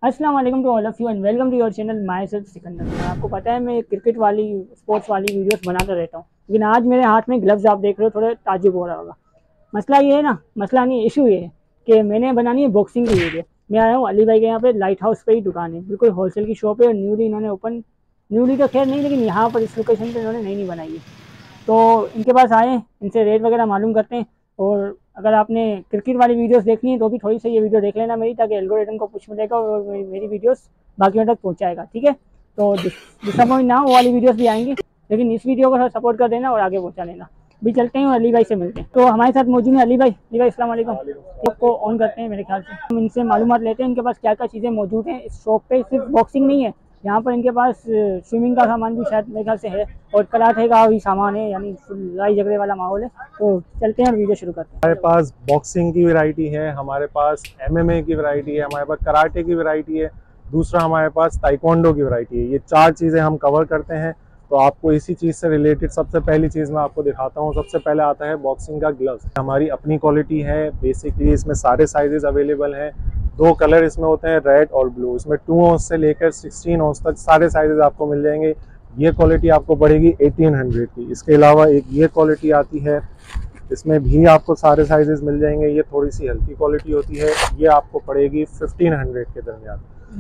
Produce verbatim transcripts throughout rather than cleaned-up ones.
अस्सलाम वालेकुम to all of you and welcome to your channel myself Sikandar. आपको पता है मैं क्रिकेट वाली स्पोर्ट्स वाली वीडियोस बनाता रहता हूँ, लेकिन आज मेरे हाथ में ग्लव्स आप देख रहे हो, थोड़े ताज्जुब हो रहा होगा। मसला ये है ना, मसला नहीं इशू ये है कि मैंने बनानी है बॉक्सिंग की वीडियो। मैं आया हूँ अली भाई के यहाँ पे, लाइट हाउस पे ही दुकान है, बिल्कुल होलसेल की शॉप है और न्यूली इन्होंने ओपन, न्यूली तो खैर नहीं लेकिन यहाँ पर इस लोकेशन पर इन्होंने नई नहीं बनाई है। तो इनके पास आए, इनसे रेट वगैरह मालूम करते हैं। और अगर आपने क्रिकेट वाली वीडियोस देखनी है तो भी थोड़ी सी ये वीडियो देख लेना मेरी, ताकि एल्गोरिथम को पुश मिलेगा और मेरी मेरी वीडियोस बाकियों तक पहुंचाएगा। ठीक है, तो डिसअपॉइंट ना हो, वो वाली वीडियोस भी आएंगी, लेकिन इस वीडियो को थोड़ा सपोर्ट कर देना और आगे पहुंचा लेना। भी चलते हैं और अली भाई से मिलते हैं। तो हमारे साथ मौजूद है अली भाई। अली भाई अस्सलाम वालेकुम। शॉप को ऑन करते हैं, मेरे ख्याल से हम इनसे मालूमात लेते हैं इनके पास क्या क्या चीज़ें मौजूद हैं इस शॉप पे। सिर्फ बॉक्सिंग नहीं है यहाँ पर, इनके पास स्विमिंग का सामान भी शायद मेरे ख्याल से है और कराटे का भी सामान है, यानी लड़ाई झगड़े वाला माहौल है। तो चलते हैं और वीडियो शुरू करते हैं। हमारे पास बॉक्सिंग की वैरायटी है, हमारे पास एमएमए की वैरायटी है, हमारे पास कराटे की वैरायटी है, दूसरा हमारे पास ताइक्वांडो की वैरायटी है। ये चार चीज़ें हम कवर करते हैं। तो आपको इसी चीज़ से रिलेटेड सबसे पहली चीज़ मैं आपको दिखाता हूँ। सबसे पहले आता है बॉक्सिंग का ग्लव्स। हमारी अपनी क्वालिटी है, बेसिकली इसमें सारे साइजेस अवेलेबल हैं। दो कलर इसमें होते हैं, रेड और ब्लू। इसमें टू ऑन्स से लेकर सिक्सटीन ऑन्स तक सारे साइजेस आपको मिल जाएंगे। ये क्वालिटी आपको पड़ेगी अठारह सौ की। इसके अलावा एक ये क्वालिटी आती है, इसमें भी आपको सारे साइजेस मिल जाएंगे। ये थोड़ी सी हल्की क्वालिटी होती है, ये आपको पड़ेगी पंद्रह सौ के दरमियान।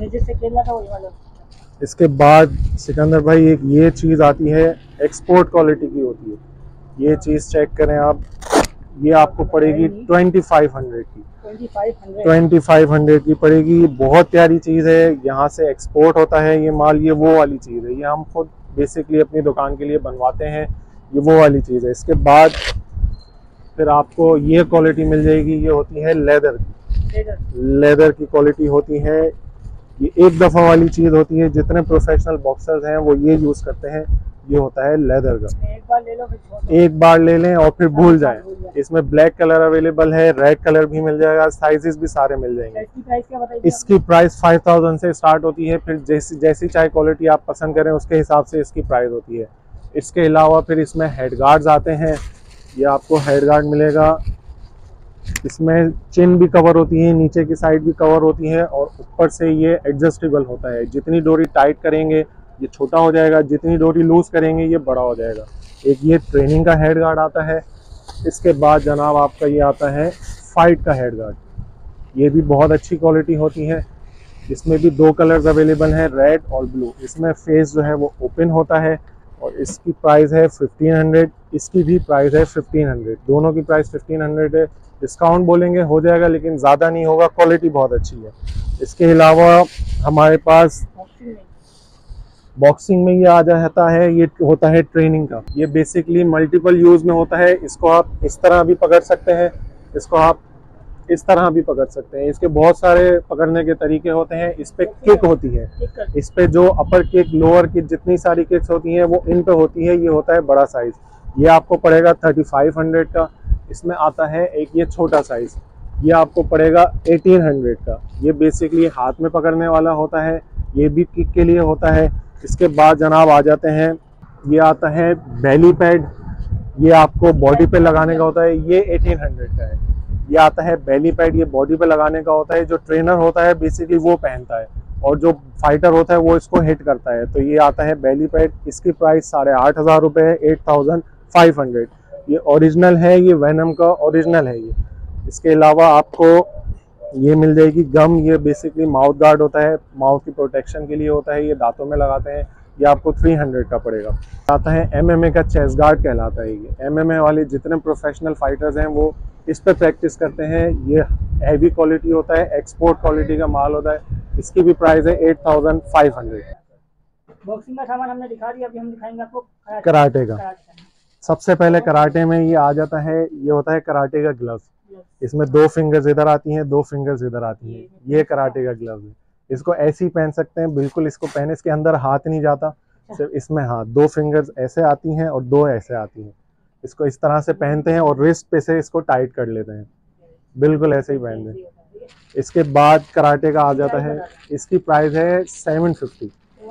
इसके बाद सिकंदर भाई एक ये चीज़ आती है, एक्सपोर्ट क्वालिटी की होती है। ये चीज़ चेक करें आप, ये आपको पड़ेगी पच्चीस सौ की। पच्चीस सौ की पड़ेगी। ये बहुत प्यारी चीज़ है, यहाँ से एक्सपोर्ट होता है ये माल। ये वो वाली चीज़ है, ये हम खुद बेसिकली अपनी दुकान के लिए बनवाते हैं। ये वो वाली चीज़ है। इसके बाद फिर आपको ये क्वालिटी मिल जाएगी, ये होती है लेदर की। लेदर की क्वालिटी होती है। ये एक दफ़ा वाली चीज़ होती है, जितने प्रोफेशनल बॉक्सर्स हैं वो ये यूज़ करते हैं। ये होता है लेदर का। एक बार ले लो, फिर एक बार ले लें और फिर भूल जाएं। इसमें ब्लैक कलर अवेलेबल है, रेड कलर भी मिल जाएगा, साइजेस भी सारे मिल जाएंगे। इसकी प्राइस क्या बताइए? इसकी प्राइस फाइव थाउजेंड से स्टार्ट होती है। फिर जैसी जैसी चाहे क्वालिटी आप पसंद करें उसके हिसाब से इसकी प्राइस होती है। इसके अलावा फिर इसमें हेड गार्ड्स आते हैं। ये आपको हेड गार्ड मिलेगा। इसमें चिन भी कवर होती है, नीचे की साइड भी कवर होती है और ऊपर से ये एडजस्टेबल होता है। जितनी डोरी टाइट करेंगे ये छोटा हो जाएगा, जितनी डोरी लूज करेंगे ये बड़ा हो जाएगा। एक ये ट्रेनिंग का हेड गार्ड आता है। इसके बाद जनाब आपका ये आता है फाइट का हेड गार्ड। ये भी बहुत अच्छी क्वालिटी होती है। इसमें भी दो कलर्स अवेलेबल हैं, रेड और ब्लू। इसमें फेस जो है वो ओपन होता है और इसकी प्राइस है पंद्रह सौ। इसकी भी प्राइस है पंद्रह सौ। दोनों की प्राइस पंद्रह सौ है। डिस्काउंट बोलेंगे हो जाएगा, लेकिन ज़्यादा नहीं होगा, क्वालिटी बहुत अच्छी है। इसके अलावा हमारे पास बॉक्सिंग में ये आ जाता है, ये होता है ट्रेनिंग का। ये बेसिकली मल्टीपल यूज़ में होता है। इसको आप इस तरह भी पकड़ सकते हैं, इसको आप इस तरह भी पकड़ सकते हैं। इसके बहुत सारे पकड़ने के तरीके होते हैं। इस पे किक होती है, इस पे जो अपर किक, लोअर किक, जितनी सारी किक्स होती हैं वो इन पे होती है। ये होता है बड़ा साइज़, ये आपको पड़ेगा थर्टी फाइव हंड्रेड का। इसमें आता है एक ये छोटा साइज़, ये आपको पड़ेगा अठारह सौ का। ये बेसिकली हाथ में पकड़ने वाला होता है, ये भी किक के लिए होता है। इसके बाद जनाब आ जाते हैं, ये आता है बेली पैड। ये आपको बॉडी पे लगाने का होता है, ये अठारह सौ का है। ये आता है बेली पैड, ये बॉडी पे लगाने का होता है। जो ट्रेनर होता है बेसिकली वो पहनता है और जो फाइटर होता है वो इसको हिट करता है। तो ये आता है बेली पैड। इसकी प्राइस साढ़े आठ हज़ार रुपये है, एट थाउजेंड फाइव हंड्रेड। ये ओरिजिनल है, ये वेनम का ओरिजिनल है ये। इसके अलावा आपको ये मिल जाएगी गम। ये बेसिकली माउथ गार्ड होता है, माउथ की प्रोटेक्शन के लिए होता है, ये दांतों में लगाते हैं। ये आपको तीन सौ का पड़ेगा। आता है एमएमए का चेस्ट गार्ड कहलाता है ये। एमएमए वाले जितने प्रोफेशनल फाइटर्स हैं वो इस पे प्रैक्टिस करते हैं। ये हैवी क्वालिटी होता है, एक्सपोर्ट क्वालिटी का माल होता है। इसकी भी प्राइस है eight thousand five hundred. Boxing का सामान हमने दिखा दिया, अभी हम दिखाएंगे आपको कराटे का। सबसे पहले कराटे में ये आ जाता है, ये होता है कराटे का ग्लव्स। इसमें दो फिंगर्स इधर आती हैं, दो फिंगर्स इधर आती हैं। ये कराटे का ग्लव्स है। इसको ऐसे ही पहन सकते हैं, बिल्कुल इसको पहने, इसके अंदर हाथ नहीं जाता, सिर्फ इसमें हाथ, दो फिंगर्स ऐसे आती हैं और दो ऐसे आती हैं। इसको इस तरह से पहनते हैं और रिस्ट पे से इसको टाइट कर लेते हैं, बिल्कुल ऐसे ही पहनते हैं। इसके बाद कराटे का आ जाता है, इसकी प्राइस है सेवन फिफ्टी।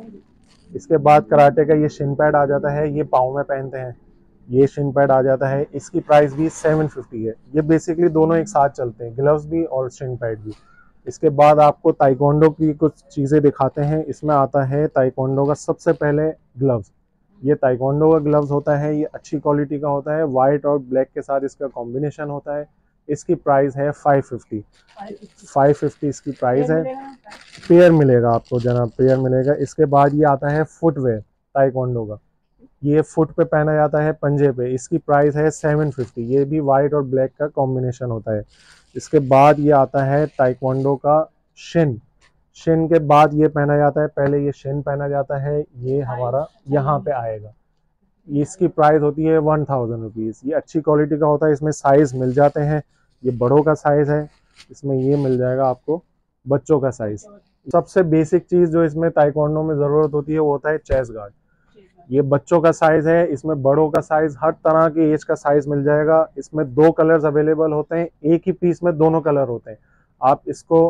इसके बाद कराटे का ये शिन पैड आ जाता है, ये पाँव में पहनते हैं। ये शिन पैड आ जाता है, इसकी प्राइस भी सेवन फिफ्टी है। ये बेसिकली दोनों एक साथ चलते हैं, ग्लव्स भी और शिन पैड भी। इसके बाद आपको ताइक्वांडो की कुछ चीज़ें दिखाते हैं। इसमें आता है ताइक्वांडो का सबसे पहले ग्लव्स। ये ताइक्वांडो का ग्लव्स होता है, ये अच्छी क्वालिटी का होता है, वाइट और ब्लैक के साथ इसका कॉम्बिनेशन होता है। इसकी प्राइस है फाइव फिफ्टी फाइव फिफ्टी इसकी प्राइस है। पेयर मिलेगा आपको जनाब, पेयर मिलेगा। इसके बाद ये आता है फुटवेयर ताइक्वांडो का, ये फुट पे पहना जाता है, पंजे पे। इसकी प्राइस है सेवन फिफ्टी, ये भी वाइट और ब्लैक का कॉम्बिनेशन होता है। इसके बाद ये आता है ताइक्वांडो का शिन। शिन के बाद ये पहना जाता है, पहले ये शिन पहना जाता है, ये हमारा यहाँ पे आएगा। इसकी प्राइस होती है वन थाउजेंड रुपीज़। ये अच्छी क्वालिटी का होता है, इसमें साइज़ मिल जाते हैं। ये बड़ों का साइज़ है, इसमें ये मिल जाएगा आपको बच्चों का साइज़। सबसे बेसिक चीज़ जो इसमें ताइक्वांडो में ज़रूरत होती है वो होता है चेस्ट गार्ड। ये बच्चों का साइज़ है, इसमें बड़ों का साइज़, हर तरह की एज का साइज़ मिल जाएगा। इसमें दो कलर्स अवेलेबल होते हैं, एक ही पीस में दोनों कलर होते हैं। आप इसको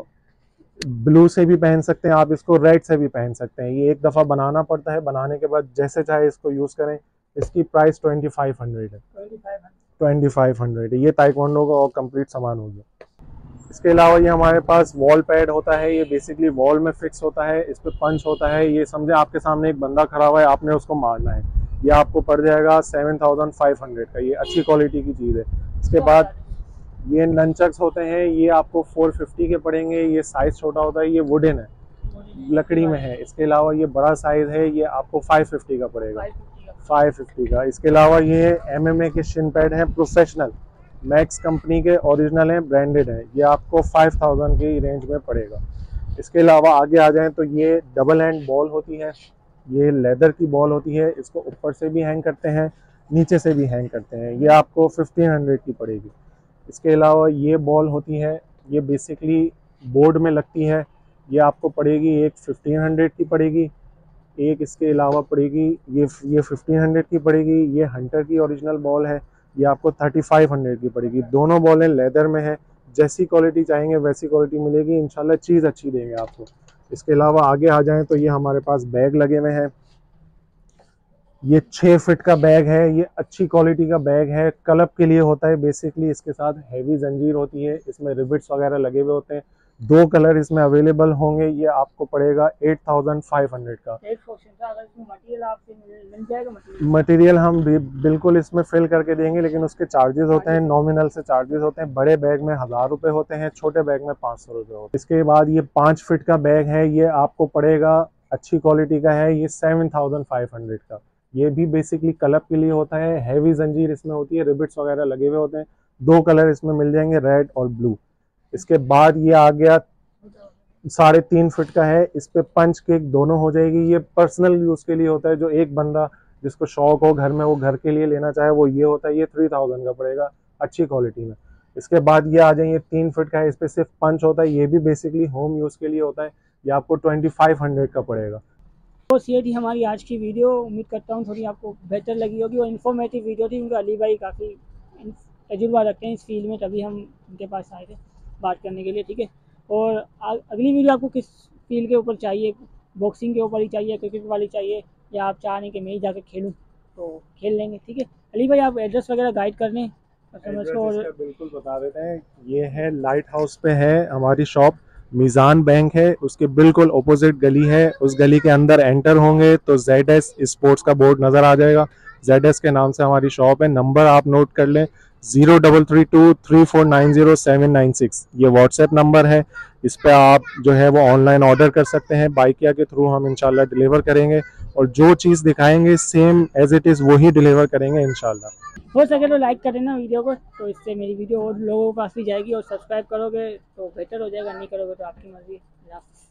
ब्लू से भी पहन सकते हैं, आप इसको रेड से भी पहन सकते हैं। ये एक दफ़ा बनाना पड़ता है, बनाने के बाद जैसे चाहे इसको यूज़ करें। इसकी प्राइस ट्वेंटी फाइव हंड्रेड है, ट्वेंटी फाइव हंड्रेड है। ये ताइक्वांडो का और कंप्लीट सामान हो गया। इसके अलावा ये हमारे पास वॉल पैड होता है, ये बेसिकली वॉल में फिक्स होता है, इस पर पंच होता है। ये समझे आपके सामने एक बंदा खड़ा हुआ है, आपने उसको मारना है। ये आपको पड़ जाएगा सेवन थाउजेंड फाइव हंड्रेड का, ये अच्छी क्वालिटी की चीज़ है। इसके बाद ये ननचक्स होते हैं, ये आपको फोर फिफ्टी के पड़ेंगे। ये साइज़ छोटा होता है, ये वुडन है, लकड़ी में है। इसके अलावा ये बड़ा साइज़ है, ये आपको फाइव फिफ्टी का पड़ेगा, फाइव फिफ्टी का। इसके अलावा ये एमएमए के शिन पैड हैं, प्रोफेशनल मैक्स कंपनी के, ओरिजिनल हैं, ब्रांडेड हैं। ये आपको फाइव थाउजेंड की रेंज में पड़ेगा। इसके अलावा आगे आ जाएं तो ये डबल हैंड बॉल होती है, ये लेदर की बॉल होती है। इसको ऊपर से भी हैंग करते हैं, नीचे से भी हैंग करते हैं। ये आपको फिफ्टीन हंड्रेड की पड़ेगी। इसके अलावा ये बॉल होती है, ये बेसिकली बोर्ड में लगती है, ये आपको पड़ेगी एक फिफ्टीन हंड्रेड की पड़ेगी। एक इसके अलावा पड़ेगी ये ये फिफ्टीन हंड्रेड की पड़ेगी। ये हंटर की ओरिजिनल बॉल है, ये आपको थर्टी फाइव हंड्रेड की पड़ेगी। दोनों बॉलें लेदर में है, जैसी क्वालिटी चाहेंगे वैसी क्वालिटी मिलेगी इंशाल्लाह, चीज़ अच्छी देंगे आपको। इसके अलावा आगे आ जाएं तो ये हमारे पास बैग लगे हुए हैं। ये छः फिट का बैग है, ये अच्छी क्वालिटी का बैग है, क्लब के लिए होता है बेसिकली। इसके साथ हैवी जंजीर होती है, इसमें रिबिट्स वगैरह लगे हुए होते हैं। दो कलर इसमें अवेलेबल होंगे। ये आपको पड़ेगा एट थाउजेंड फाइव हंड्रेड का। एक क्वेश्चन था, अगर इसमें मटेरियल आपसे मिल मिल जाएगा? मटेरियल मटेरियल हम बिल्कुल इसमें फिल करके देंगे, लेकिन उसके चार्जेस होते हैं, नॉमिनल से चार्जेस होते हैं। बड़े बैग में हज़ार रुपये होते हैं, छोटे बैग में पाँच सौ रुपये होते हैं। इसके बाद ये पाँच फिट का बैग है, ये आपको पड़ेगा, अच्छी क्वालिटी का है, ये सेवन थाउजेंड फाइव हंड्रेड का। ये भी बेसिकली क्लब के लिए होता है, हैवी जंजीर इसमें होती है, रिबिट्स वगैरह लगे हुए होते हैं। दो कलर इसमें मिल जाएंगे, रेड और ब्लू। इसके बाद ये आ गया साढ़े तीन फिट का है, इस पे पंच केक दोनों हो जाएगी। ये पर्सनल यूज़ के लिए होता है, जो एक बंदा जिसको शौक हो घर में, वो घर के लिए लेना चाहे, वो ये होता है। ये थ्री थाउजेंड का पड़ेगा, अच्छी क्वालिटी में। इसके बाद ये आ जाएंगे तीन फिट का है, इस पे सिर्फ पंच होता है, ये भी बेसिकली होम यूज़ के लिए होता है। ये आपको ट्वेंटी फाइव हंड्रेड का पड़ेगा। तो ये थी हमारी आज की वीडियो। उम्मीद करता हूँ थोड़ी आपको बेहतर लगी होगी और इन्फॉर्मेटिव वीडियो थी, क्योंकि अली भाई काफ़ी तजुर्बा रखते हैं इस फील्ड में, तभी हम उनके पास आए थे बात करने के लिए, ठीक है। और अगली वीडियो आपको किस फील्ड के ऊपर चाहिए, बॉक्सिंग के ऊपर ही चाहिए, क्रिकेट वाली चाहिए, या आप चाह रहे कि मैं ही जाकर खेलूँ तो खेल लेंगे, ठीक है। अली भाई आप एड्रेस वगैरह गाइड कर लें कस्टमर्स को। और बिल्कुल बता देते हैं, ये है लाइट हाउस पे है हमारी शॉप, मीज़ान बैंक है, उसके बिल्कुल ऑपोजिट गली है। उस गली के अंदर एंटर होंगे तो जेड एस स्पोर्ट्स का बोर्ड नज़र आ जाएगा, जेड एस के नाम से हमारी शॉप है। नंबर आप नोट कर लें, zero double three two three four nine zero seven nine six, ये व्हाट्सएप नंबर है। इस पर आप जो है वो ऑनलाइन ऑर्डर कर सकते हैं, बाइकिया के थ्रू हम इंशाल्लाह डिलीवर करेंगे, और जो चीज़ दिखाएंगे सेम एज इट इज़ वही डिलीवर करेंगे इंशाल्लाह। हो सके तो लाइक कर देना वीडियो को, तो इससे मेरी वीडियो और लोगों के पास भी जाएगी, और सब्सक्राइब करोगे तो बेहतर हो जाएगा, नहीं करोगे तो आपकी मर्जी।